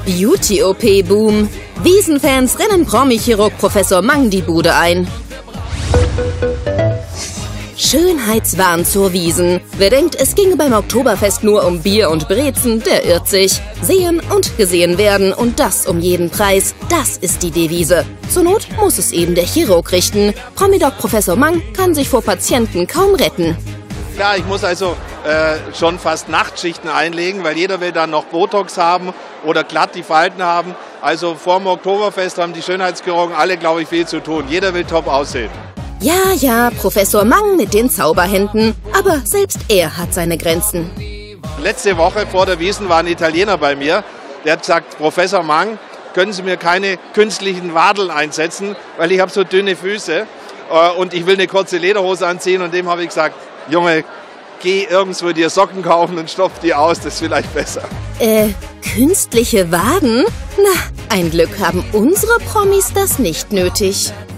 Beauty-OP-Boom. Wiesenfans rennen Promi-Chirurg Professor Mang die Bude ein. Schönheitswahn zur Wiesn. Wer denkt, es ginge beim Oktoberfest nur um Bier und Brezen, der irrt sich. Sehen und gesehen werden und das um jeden Preis. Das ist die Devise. Zur Not muss es eben der Chirurg richten. Promi-Doc Professor Mang kann sich vor Patienten kaum retten. Klar, ich muss also schon fast Nachtschichten einlegen, weil jeder will dann noch Botox haben oder glatt die Falten haben. Also vor dem Oktoberfest haben die Schönheitschirurgen alle, glaube ich, viel zu tun. Jeder will top aussehen. Ja, Professor Mang mit den Zauberhänden. Aber selbst er hat seine Grenzen. Letzte Woche vor der Wiesn war ein Italiener bei mir. Der hat gesagt, Professor Mang, können Sie mir keine künstlichen Wadeln einsetzen, weil ich habe so dünne Füße und ich will eine kurze Lederhose anziehen. Und dem habe ich gesagt, Junge, geh irgendwo dir Socken kaufen und stopf die aus, das ist vielleicht besser. Künstliche Waden? Na, ein Glück haben unsere Promis das nicht nötig.